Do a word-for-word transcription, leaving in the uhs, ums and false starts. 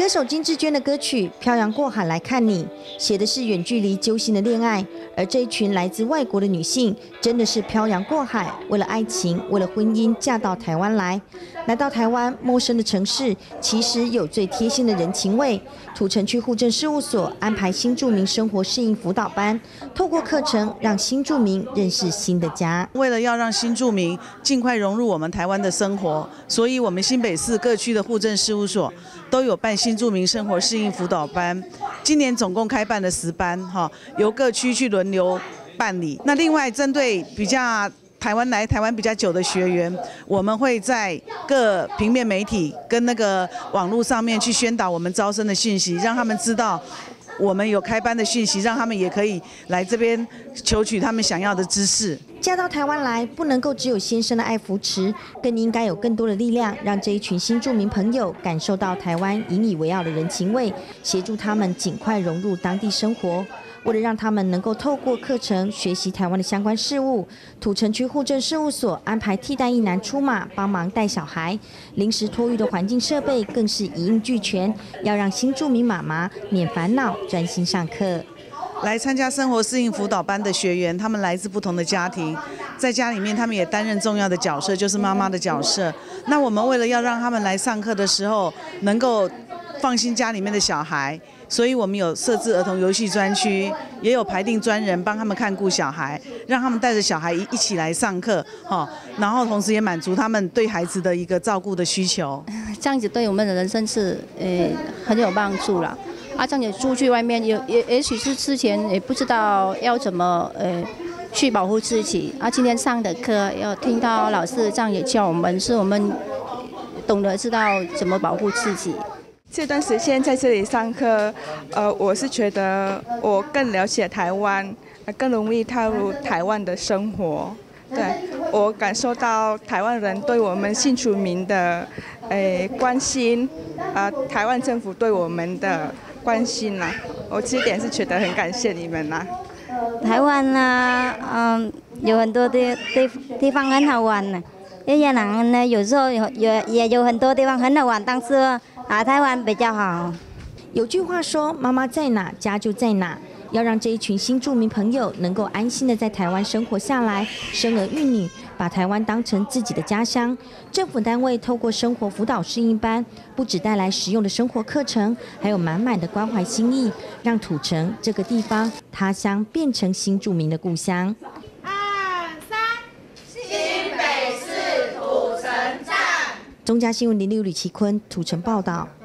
首金智娟的歌曲《漂洋过海来看你》，写的是远距离揪心的恋爱，而这一群来自外国的女性，真的是漂洋过海，为了爱情，为了婚姻，嫁到台湾来。来到台湾，陌生的城市，其实有最贴心的人情味。土城区户政事务所安排新住民生活适应辅导班，透过课程让新住民认识新的家。 为了要让新住民尽快融入我们台湾的生活，所以我们新北市各区的户政事务所都有办新住民生活适应辅导班。今年总共开办了十班，哈，由各区去轮流办理。那另外针对比较台湾来台湾比较久的学员，我们会在各平面媒体跟那个网络上面去宣导我们招生的讯息，让他们知道我们有开班的讯息，让他们也可以来这边求取他们想要的知识。 嫁到台湾来，不能够只有先生的爱扶持，更应该有更多的力量，让这一群新住民朋友感受到台湾引以为傲的人情味，协助他们尽快融入当地生活。为了让他们能够透过课程学习台湾的相关事务，土城区户政事务所安排替代役男出马帮忙带小孩，临时托育的环境设备更是一应俱全，要让新住民妈妈免烦恼，专心上课。 来参加生活适应辅导班的学员，他们来自不同的家庭，在家里面他们也担任重要的角色，就是妈妈的角色。那我们为了要让他们来上课的时候能够放心家里面的小孩，所以我们有设置儿童游戏专区，也有排定专人帮他们看顾小孩，让他们带着小孩一起来上课，哈，然后同时也满足他们对孩子的一个照顾的需求。 这样子对我们的人生是呃很有帮助啦。啊，这样子出去外面也也也许是之前也不知道要怎么呃去保护自己，啊，今天上的课要听到老师这样也教我们，是我们懂得知道怎么保护自己。 这段时间在这里上课，呃，我是觉得我更了解台湾，更容易踏入台湾的生活。对，我感受到台湾人对我们新住民的，诶关心，啊，台湾政府对我们的关心啦，我这点是觉得很感谢你们啦。 台湾呢，嗯，有很多的地地方很好玩呢。这些人呢，有时候有有也有很多地方很好玩，但是啊，台湾比较好。 有句话说，妈妈在哪，家就在哪。要让这一群新住民朋友能够安心的在台湾生活下来，生儿育女，把台湾当成自己的家乡。政府单位透过生活辅导适应班，不只带来实用的生活课程，还有满满的关怀心意，让土城这个地方他乡变成新住民的故乡。 二三，新北市土城站。 中嘉新闻零六吕其坤土城报道。